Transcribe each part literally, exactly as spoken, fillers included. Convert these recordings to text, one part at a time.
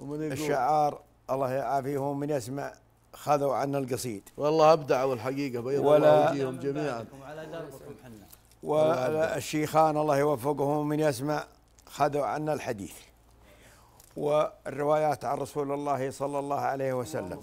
الشعار الله يعافيهم من يسمع خذوا عنا القصيد. والله ابدعوا الحقيقه، بيض الله وجيههم جميعا. والشيخان الله يوفقهم من يسمع خذوا عنا الحديث والروايات عن رسول الله صلى الله عليه وسلم.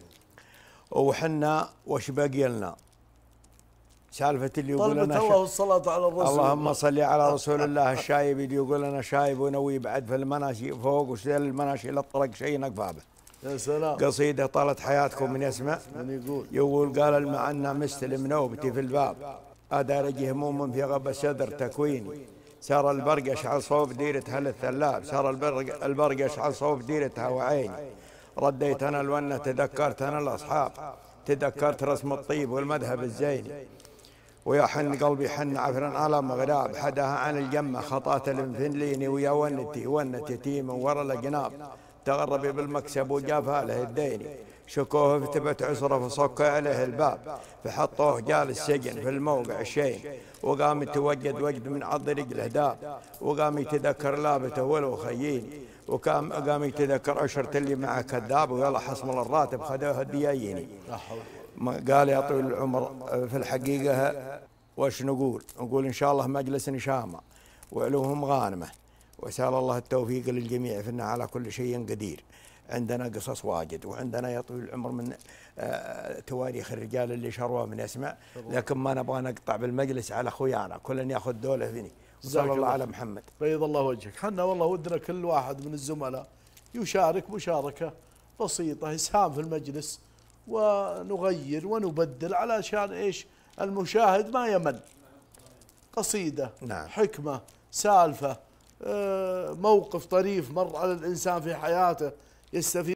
وحنا وش باقي لنا؟ سالفة اللي يقول لنا الله الصلاة على الرسول، اللهم صل على رسول الله. الشايب اللي يقول لنا شايب ونوي بعد في المناشي فوق وشذل المناشي للطرق شيء نقفى به. يا سلام. قصيدة طالت حياتكم من يسمع. من يقول؟ يقول قال المعنى مستلم نوبتي في الباب، أدارج هموم في غب الصدر تكويني، سار البرق يشعل صوب ديرتها للثلاب، سار البرق البرق يشعل صوب ديرتها وعيني، رديت أنا الونة تذكرت أنا الأصحاب، تذكرت رسم الطيب والمذهب الزيني، ويا حن قلبي حن عفرا على مغراب، حداها عن الجمة خطات الانفنليني، ويا ونتي ونت يتيم ورا الجناب، تغربي بالمكسب وجافها له الديني، شكوه فتبت عسره فصك عليه الباب، فحطوه جال السجن في الموقع الشين، وقام يتوجد وجد من عض رجله داب، وقام يتذكر لابته ولو خييني، وقام قام يتذكر عشرة اللي معه كذاب، ويلا حصم الراتب خذوه الديايني. قال يا طويل العمر في الحقيقة وش نقول؟ نقول إن شاء الله مجلس شامة وعلوهم غانمة، وسأل الله التوفيق للجميع فإنه على كل شيء قدير. عندنا قصص واجد، وعندنا يا طويل العمر من تواريخ الرجال اللي شروا من يسمع، لكن ما نبغى نقطع بالمجلس على أخويانا، كل ياخذ دوله فيني. صلى الله على محمد. بيض الله وجهك. حنا والله ودنا كل واحد من الزملاء يشارك مشاركة بسيطة، إسهام في المجلس، ونغير ونبدل علشان إيش؟ المشاهد ما يمل. قصيدة، نعم، حكمة، سالفة، موقف طريف مر على الإنسان في حياته يستفيد